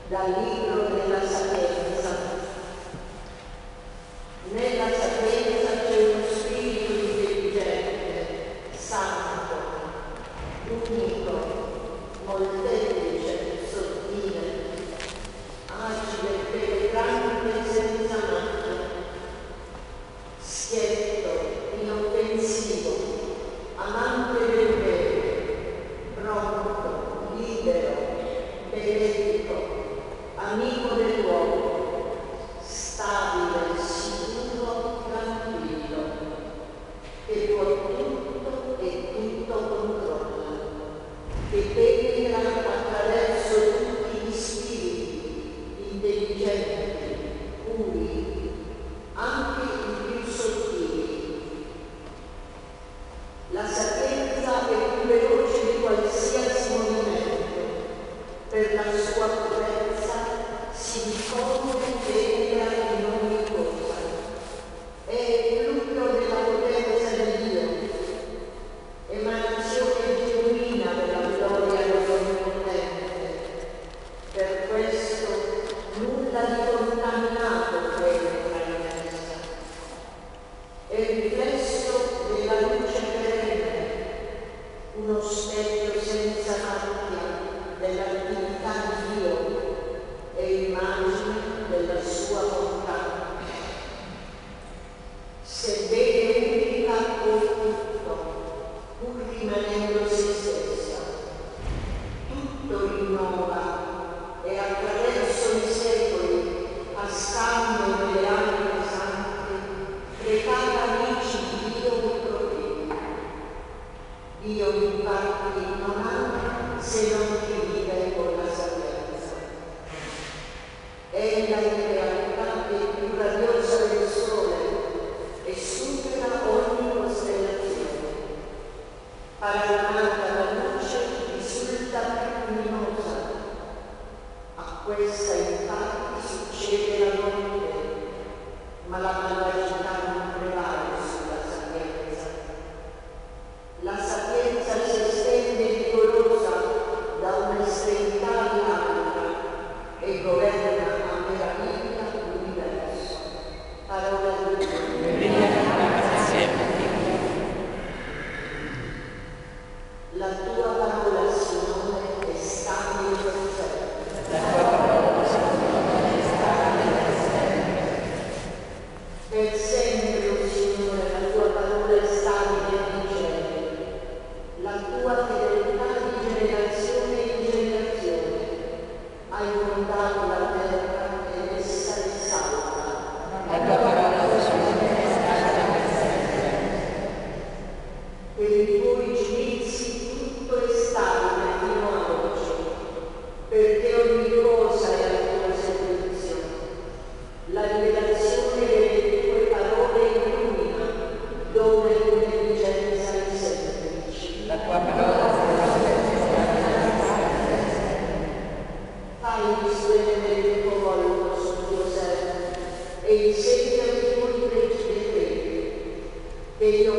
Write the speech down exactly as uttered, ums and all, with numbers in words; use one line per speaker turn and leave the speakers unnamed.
Dal libro della sapienza. Nella sapienza c'è uno spirito intelligente, santo, unico, molteplice, sottile, agile e penetrante senza macchia, schietto, inoffensivo, amante del bene, pronto, libero, benefico, amico dell'uomo, stabile, sicuro, tranquillo, che può tutto e tutto controlla, che penetra attraverso tutti gli spiriti, intelligenti, puri, anche i più sottili. La sapienza è più veloce di qualsiasi movimento, per la sua potenza si diffonde e penetra in ogni cosa. È il flusso della potenza di Dio, emanazione genuina della gloria dell'Onnipotente. Per questo nulla di contaminato penetra in essa. È il riflesso della luce perenne, uno specchio senza macchia dell'attività di Dio e immagine della sua bontà. Sebbene unica con tutto, pur rimanendo se stessa, tutto rinnova e attraverso i secoli, a scambio delle anime sante, recata amici di Dio proprio. Dio infatti non ama se non chi vive con la sapienza. È la realtà più radiosa del sole e supera ogni costellazione. Paragonata alla luce risulta più luminosa. A questa infatti succede la notte, ma la malvagità non prevale sulla sapienza. La sapienza si estende vigorosa da un'estremità all'altra e governa a meraviglia l'universo. Parola di Dio. La tua parola, Signore, è stabile per sempre. La tua parola, Signore, è stabile per sempre. Per sempre, o Signore, la tua parola è stabile nei cieli. La tua fedeltà di generazione in generazione. Hai fondato la terra ed essa è salva. La tua parola, Signore, è stabile per sempre. Per i tuoi giudizi tutto è stabile fino ad oggi, perché ogni cosa è al tuo servizio. La rivelazione delle tue parole illumina, dove l'intelligenza è semplice. La tua parola fai risplendere il tuo volto sul tuo servo e insegna i tuoi pregi di fede, che io